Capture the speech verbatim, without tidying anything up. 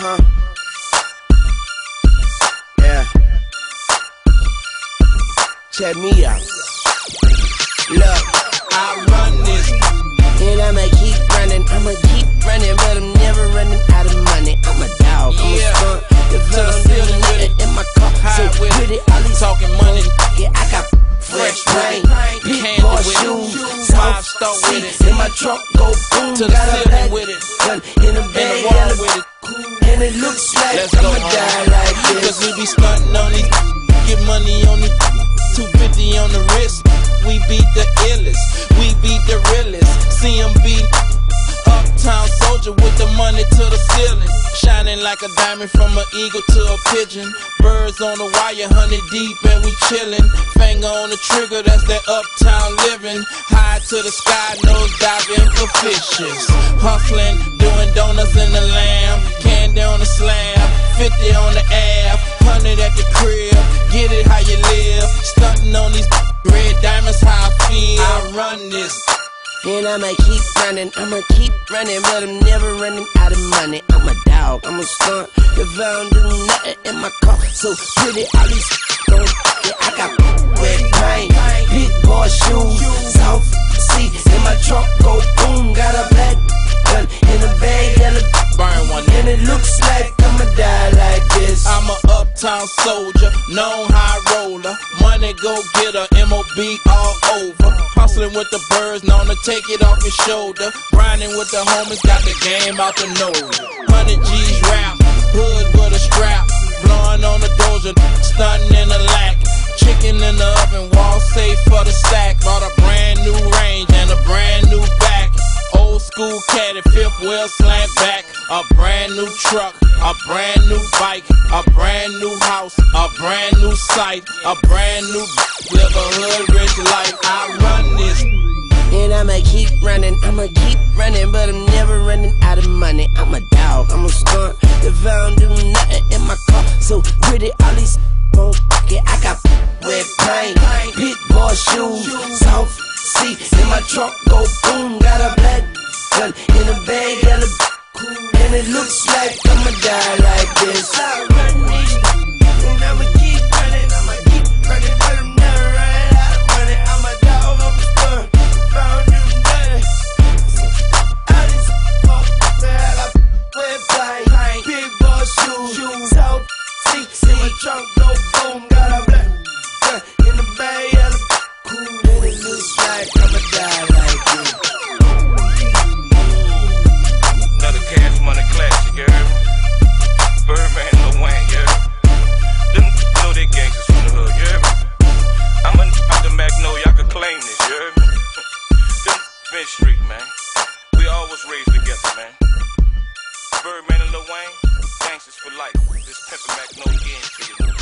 Uh-huh. Yeah. Check me out. Look, I run this, and I'ma keep running. I'ma keep running, but I'm never running out of money. I'm a dog, I'm yeah. a skunk. If I don't do nothing in my car, so with it, all these talking money. Yeah, I got fresh rain, big boy shoes, five star with it. In my trunk, go boom, to the ceiling with it, gun in the bag, water with it. And it looks like Let's I'ma go die like this. Cause we be stunting on these, get money on these, two fifty on the wrist. We beat the illest, we beat the realest. C M B, uptown soldier with the money to the ceiling. Shining like a diamond from an eagle to a pigeon. Birds on the wire, hundred deep and we chillin'. Finger on the trigger, that's that uptown living. High to the sky, nose diving for fishes. Hustling, doing donuts in the lamb. Candy on the slab, fifty on the ab. Hundred at the crib, get it how you live. Stunting on these red diamonds, how I feel. I run this, and I'ma keep running, I'ma keep running, but I'm never running out of money. I'm a dog, I'm a skunk. If I don't do nothing in my car, so pretty, all these don't. Yeah, I got red paint, big boy shoes, South Sea. In my trunk, go boom, got a black gun in a bag, yellow burn one, and it looks like I'ma die like this. I'm a uptown soldier, known high roller, money go getter, M O B all over. Hustling with the birds, known to take it off your shoulder. Grinding with the homies, got the game out the nose. Hundred G's rap, hood with a strap, blowing on the doja, stunting in the lack. Chicken in the oven, wall safe for the stack. Bought a brand new range and a brand new back. Old school caddy, fifth wheel slant back. A brand new truck, a brand new bike, a brand new house, a brand new site, a brand new live a hood rich life. I run this, and I'ma keep running, I'ma keep running, but I'm never running out of money. I'm a dog, I'm a skunk. If I don't do nothing in my car, so pretty, all these don't. Yeah, I got red paint, big boy shoes, South Sea. In my trunk, go boom, got a black gun in a bag, yellow, and it looks like I'ma die like this. I run this, and I'ma keep running, I'ma keep running, but I'm never running out of money. I'm a dog, I'm a skunk. If I don't do nothing, all these motherfuckers, I got red paint, big boy shoes, South Sea. In my trunk, go boom, got a black gun in the bag, yellow, and it looks like I'ma die like this. Another Cash Money classic, you heard me? Birdman, Lil Wayne, you heard me? Them know they gangsters from the hood, you heard me? I'm a out the Magnolia, I could claim this, you heard me? Them Bench Street, man. We always raised together, man. Birdman and Lil Wayne, gangsters for life. This Pimpin' Magnolia into you.